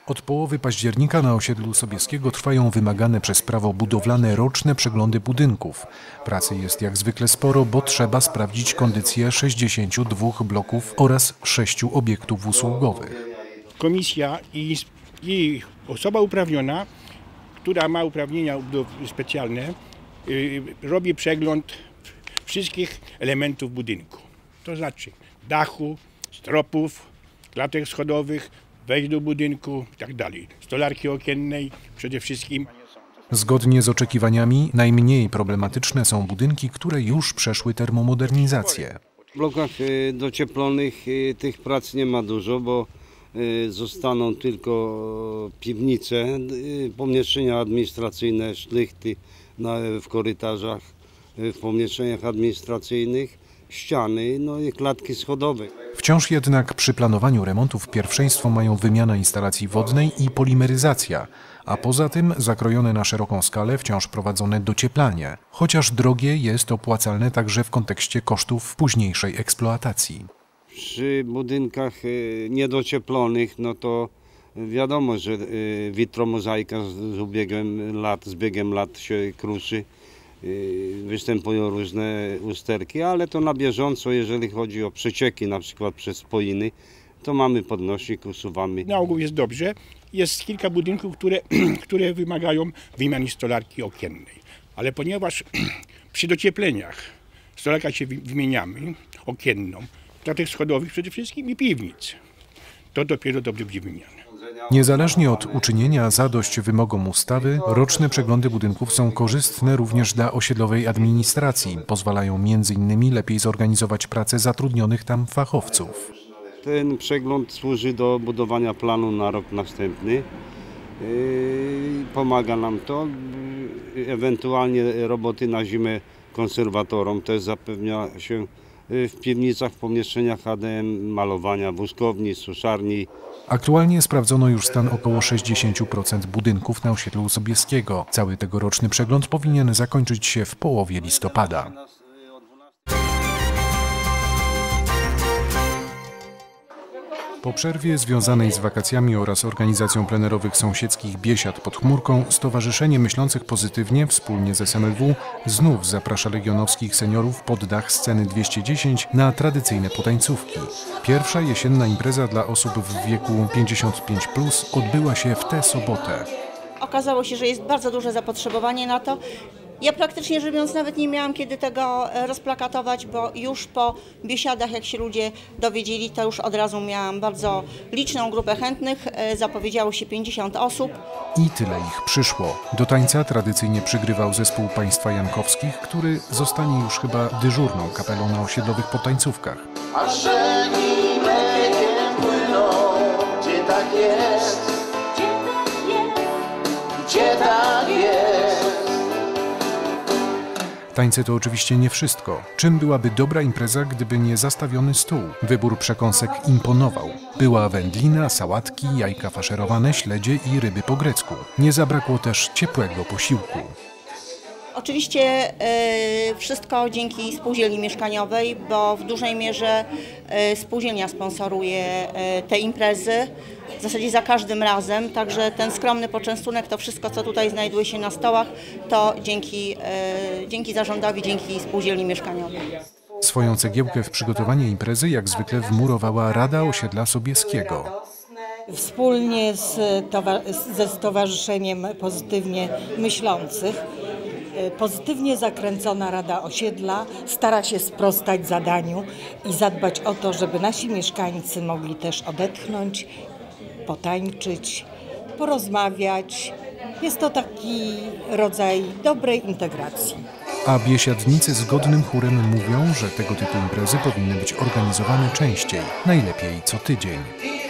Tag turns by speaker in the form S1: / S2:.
S1: Od połowy października na osiedlu Sobieskiego trwają wymagane przez prawo budowlane roczne przeglądy budynków. Pracy jest jak zwykle sporo, bo trzeba sprawdzić kondycję 62 bloków oraz 6 obiektów usługowych.
S2: Komisja i osoba uprawniona, która ma uprawnienia specjalne, robi przegląd wszystkich elementów budynku. To znaczy dachu, stropów, klatek schodowych, wejść do budynku i tak dalej. Stolarki okiennej przede wszystkim.
S1: Zgodnie z oczekiwaniami najmniej problematyczne są budynki, które już przeszły termomodernizację.
S3: W blokach docieplonych tych prac nie ma dużo, bo zostaną tylko piwnice, pomieszczenia administracyjne, szlichty w korytarzach, w pomieszczeniach administracyjnych, ściany, no i klatki schodowe.
S1: Wciąż jednak przy planowaniu remontów pierwszeństwo mają wymiana instalacji wodnej i polimeryzacja, a poza tym zakrojone na szeroką skalę wciąż prowadzone docieplanie, chociaż drogie jest opłacalne także w kontekście kosztów późniejszej eksploatacji.
S3: Przy budynkach niedocieplonych, no to wiadomo, że witromozaika z biegiem lat się kruszy. Występują różne usterki, ale to na bieżąco, jeżeli chodzi o przecieki, na przykład przez spoiny, to mamy podnośnik, usuwamy.
S2: Na ogół jest dobrze. Jest kilka budynków, które wymagają wymiany stolarki okiennej. Ale ponieważ przy dociepleniach stolarka się wymieniamy, okienną, dla tych schodowych przede wszystkim i piwnic, to dopiero dobrze będzie wymiana.
S1: Niezależnie od uczynienia zadość wymogom ustawy, roczne przeglądy budynków są korzystne również dla osiedlowej administracji. Pozwalają m.in. lepiej zorganizować pracę zatrudnionych tam fachowców.
S3: Ten przegląd służy do budowania planu na rok następny. Pomaga nam to. Ewentualnie roboty na zimę konserwatorom też zapewnia się w piwnicach, w pomieszczeniach ADM, malowania, wózkowni, suszarni.
S1: Aktualnie sprawdzono już stan około 60% budynków na osiedlu Sobieskiego. Cały tegoroczny przegląd powinien zakończyć się w połowie listopada. Po przerwie związanej z wakacjami oraz organizacją plenerowych sąsiedzkich biesiad pod chmurką, Stowarzyszenie Myślących Pozytywnie wspólnie z SMLW znów zaprasza legionowskich seniorów pod dach Sceny 210 na tradycyjne potańcówki. Pierwsza jesienna impreza dla osób w wieku 55+ odbyła się w tę sobotę.
S4: Okazało się, że jest bardzo duże zapotrzebowanie na to. Ja praktycznie rzecz biorąc nawet nie miałam kiedy tego rozplakatować, bo już po biesiadach, jak się ludzie dowiedzieli, to już od razu miałam bardzo liczną grupę chętnych. Zapowiedziało się 50 osób.
S1: I tyle ich przyszło. Do tańca tradycyjnie przygrywał zespół państwa jankowskich, który zostanie już chyba dyżurną kapelą na osiedlowych potańcówkach.
S5: A rzeki mlekiem płyną, gdzie tak jest, gdzie tak jest.
S1: Tańce to oczywiście nie wszystko. Czym byłaby dobra impreza, gdyby nie zastawiony stół? Wybór przekąsek imponował. Była wędlina, sałatki, jajka faszerowane, śledzie i ryby po grecku. Nie zabrakło też ciepłego posiłku.
S4: Oczywiście wszystko dzięki spółdzielni mieszkaniowej, bo w dużej mierze spółdzielnia sponsoruje te imprezy. W zasadzie za każdym razem, także ten skromny poczęstunek, to wszystko, co tutaj znajduje się na stołach, to dzięki zarządowi, dzięki spółdzielni mieszkaniowej.
S1: Swoją cegiełkę w przygotowanie imprezy jak zwykle wmurowała Rada Osiedla Sobieskiego.
S6: Wspólnie ze Stowarzyszeniem Pozytywnie Myślących, pozytywnie zakręcona Rada Osiedla stara się sprostać zadaniu i zadbać o to, żeby nasi mieszkańcy mogli też odetchnąć, potańczyć, porozmawiać. Jest to taki rodzaj dobrej integracji.
S1: A biesiadnicy zgodnym chórem mówią, że tego typu imprezy powinny być organizowane częściej, najlepiej co tydzień.